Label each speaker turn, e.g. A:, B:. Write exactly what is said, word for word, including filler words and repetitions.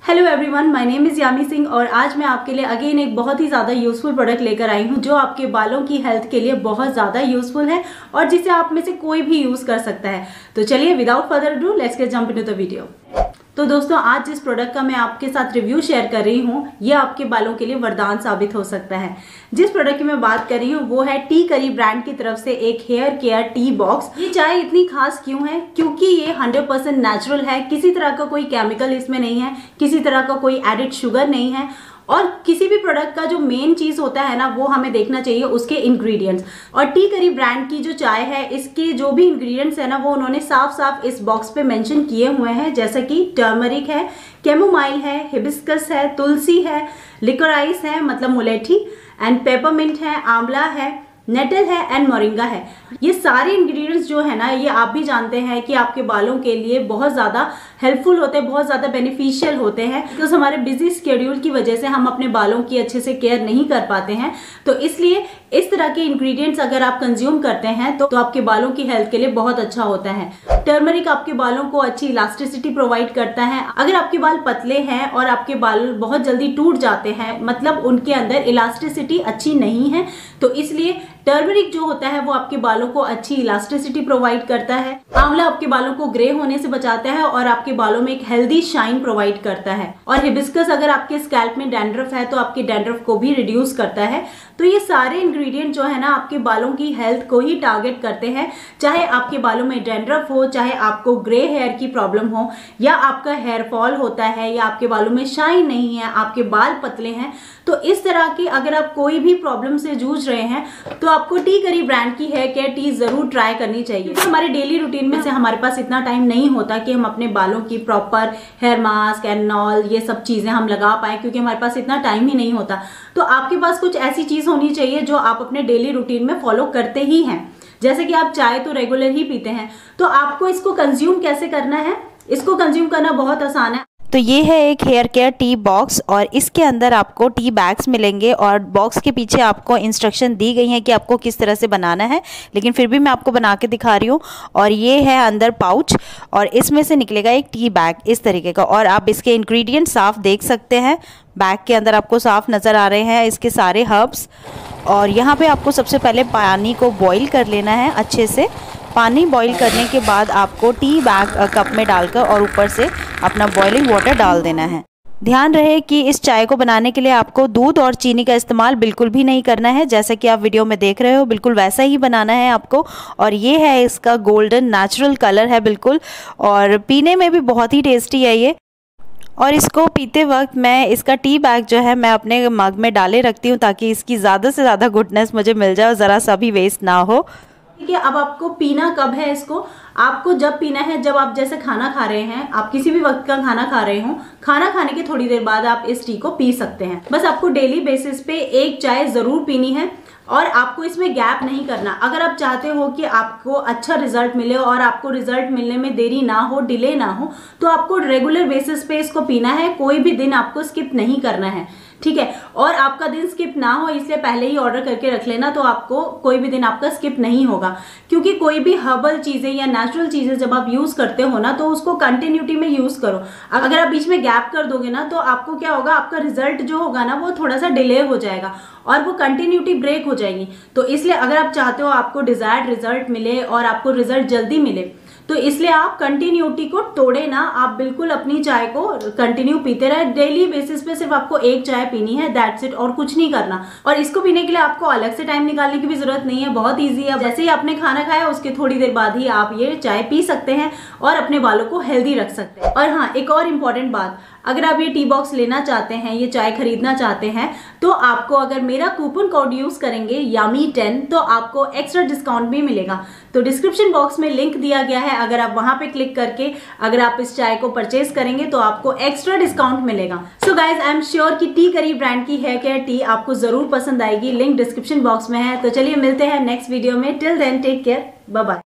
A: Hello everyone, my name is Yami Singh और आज मैं आपके लिए अगेन एक बहुत ही ज़्यादा यूज़फुल प्रोडक्ट लेकर आई हूँ जो आपके बालों की हेल्थ के लिए बहुत ज़्यादा यूज़फुल है और जिसे आप में से कोई भी यूज़ कर सकता है। तो चलिए without further do let's get jump into the video. तो दोस्तों, आज जिस प्रोडक्ट का मैं आपके साथ रिव्यू शेयर कर रही हूँ ये आपके बालों के लिए वरदान साबित हो सकता है। जिस प्रोडक्ट की मैं बात कर रही हूँ वो है टी करी ब्रांड की तरफ से एक हेयर केयर टी बॉक्स। ये चाय इतनी खास क्यों है? क्योंकि ये हंड्रेड परसेंट नेचुरल है, किसी तरह का कोई केमिकल इसमें नहीं है, किसी तरह का कोई एडिड शुगर नहीं है। और किसी भी प्रोडक्ट का जो मेन चीज होता है ना वो हमें देखना चाहिए उसके इंग्रेडिएंट्स। और टी करी ब्रांड की जो चाय है इसके जो भी इंग्रेडिएंट्स है ना वो उन्होंने साफ साफ इस बॉक्स पे मेंशन किए हुए हैं, जैसे कि टर्मरिक है, कैमोमाइल है, हिबिस्कस है, तुलसी है, लिकोराइस है मतलब मुलेठी, एंड पेपरमिंट है, आंवला है, नेटल है एंड मोरिंगा है। ये सारे इंग्रेडिएंट्स जो है ना ये आप भी जानते हैं कि आपके बालों के लिए बहुत ज़्यादा हेल्पफुल होते हैं, बहुत ज़्यादा बेनिफिशियल होते हैं। बिकॉज हमारे बिजी स्केड्यूल की वजह से हम अपने बालों की अच्छे से केयर नहीं कर पाते हैं, तो इसलिए इस तरह के इंग्रेडिएंट्स अगर आप कंज्यूम करते हैं तो, तो आपके बालों की हेल्थ के लिए बहुत अच्छा होता है। टर्मरिक आपके बालों को अच्छी इलास्टिसिटी प्रोवाइड करता है। अगर आपके बाल पतले हैं और आपके बाल बहुत जल्दी टूट जाते हैं, मतलब उनके अंदर इलास्टिसिटी अच्छी नहीं है, तो इसलिए टर्मरिक जो होता है वो आपके बालों को अच्छी इलास्टिसिटी प्रोवाइड करता है। आंवला आपके बालों को ग्रे होने से बचाता है और आपके बालों में एक हेल्दी शाइन प्रोवाइड करता है। और हिबिस्कस अगर आपके स्कैल्प में डैंड्रफ है तो आपके डैंड्रफ को भी रिड्यूस करता है। तो ये सारे इंग्रेडिएंट जो है ना आपके बालों की हेल्थ को ही टारगेट करते हैं। चाहे आपके बालों में डैंड्रफ हो, चाहे आपको ग्रे हेयर की प्रॉब्लम हो, या आपका हेयर फॉल होता है, या आपके बालों में शाइन नहीं है, आपके बाल पतले हैं, तो इस तरह की अगर आप कोई भी प्रॉब्लम से जूझ रहे हैं तो आपको टी करी ब्रांड की हेयर केयर टी जरूर ट्राई करनी चाहिए। तो हमारे डेली रूटीन में से हमारे पास इतना टाइम नहीं होता कि हम अपने बालों की proper hair mask and all ये सब चीजें हम लगा पाए, क्योंकि हमारे पास इतना टाइम ही नहीं होता। तो आपके पास कुछ ऐसी चीज होनी चाहिए जो आप अपने डेली रूटीन में फॉलो करते ही हैं। जैसे कि आप चाय तो रेगुलर ही पीते हैं, तो आपको इसको कंज्यूम कैसे करना है? इसको कंज्यूम करना बहुत आसान है।
B: तो ये है एक हेयर केयर टी बॉक्स और इसके अंदर आपको टी बैग्स मिलेंगे और बॉक्स के पीछे आपको इंस्ट्रक्शन दी गई हैं कि आपको किस तरह से बनाना है, लेकिन फिर भी मैं आपको बना के दिखा रही हूँ। और ये है अंदर पाउच और इसमें से निकलेगा एक टी बैग इस तरीके का, और आप इसके इंग्रेडिएंट साफ देख सकते हैं। बैग के अंदर आपको साफ नज़र आ रहे हैं इसके सारे हर्ब्स। और यहाँ पे आपको सबसे पहले पानी को बॉईल कर लेना है अच्छे से। पानी बॉईल करने के बाद आपको टी बैग कप में डालकर और ऊपर से अपना बॉइलिंग वाटर डाल देना है। ध्यान रहे कि इस चाय को बनाने के लिए आपको दूध और चीनी का इस्तेमाल बिल्कुल भी नहीं करना है, जैसा कि आप वीडियो में देख रहे हो बिल्कुल वैसा ही बनाना है आपको। और ये है इसका गोल्डन नेचुरल कलर है बिल्कुल, और पीने में भी बहुत ही टेस्टी है ये। और इसको पीते वक्त मैं इसका टी बैग जो है मैं अपने मग में डाले रखती हूँ ताकि इसकी ज़्यादा से ज़्यादा गुडनेस मुझे मिल जाए और ज़रा सा भी वेस्ट ना हो।
A: ठीक है, अब आपको पीना कब है? इसको आपको जब पीना है जब आप जैसे खाना खा रहे हैं, आप किसी भी वक्त का खाना खा रहे हो, खाना खाने के थोड़ी देर बाद आप इस टी को पी सकते हैं। बस आपको डेली बेसिस पे एक चाय जरूर पीनी है और आपको इसमें गैप नहीं करना। अगर आप चाहते हो कि आपको अच्छा रिजल्ट मिले और आपको रिजल्ट मिलने में देरी ना हो, डिले ना हो, तो आपको रेगुलर बेसिस पे इसको पीना है। कोई भी दिन आपको स्किप नहीं करना है, ठीक है? और आपका दिन स्किप ना हो इसलिए पहले ही ऑर्डर करके रख लेना, तो आपको कोई भी दिन आपका स्किप नहीं होगा। क्योंकि कोई भी हर्बल चीजें या नेचुरल चीजें जब आप यूज करते हो ना तो उसको कंटिन्यूटी में यूज करो। अगर आप बीच में गैप कर दोगे ना तो आपको क्या होगा, आपका रिजल्ट जो होगा ना वो थोड़ा सा डिले हो जाएगा और वो कंटिन्यूटी ब्रेक हो जाएगी। तो इसलिए अगर आप चाहते हो आपको डिजायर्ड रिजल्ट मिले और आपको रिजल्ट जल्दी मिले, तो इसलिए आप कंटिन्यूटी को तोड़े ना, आप बिल्कुल अपनी चाय को कंटिन्यू पीते रहे। डेली बेसिस पे सिर्फ आपको एक चाय पीनी है, दैट्स इट, और कुछ नहीं करना। और इसको पीने के लिए आपको अलग से टाइम निकालने की भी जरूरत नहीं है, बहुत इजी है। जैसे ही आपने खाना खाया उसके थोड़ी देर बाद ही आप ये चाय पी सकते हैं और अपने बालों को हेल्दी रख सकते हैं। और हाँ, एक और इम्पॉर्टेंट बात, अगर आप ये टी बॉक्स लेना चाहते हैं, ये चाय खरीदना चाहते हैं, तो आपको अगर मेरा कूपन कोड यूज करेंगे यामी टेन तो आपको एक्स्ट्रा डिस्काउंट भी मिलेगा। तो डिस्क्रिप्शन बॉक्स में लिंक दिया गया है, अगर आप वहां पे क्लिक करके अगर आप इस चाय को परचेज करेंगे तो आपको एक्स्ट्रा डिस्काउंट मिलेगा। So guys, I am sure कि टी करी ब्रांड की हेयर केयर टी आपको जरूर पसंद आएगी। लिंक डिस्क्रिप्शन बॉक्स में है। तो चलिए मिलते हैं नेक्स्ट वीडियो में। Till then take care, bye bye.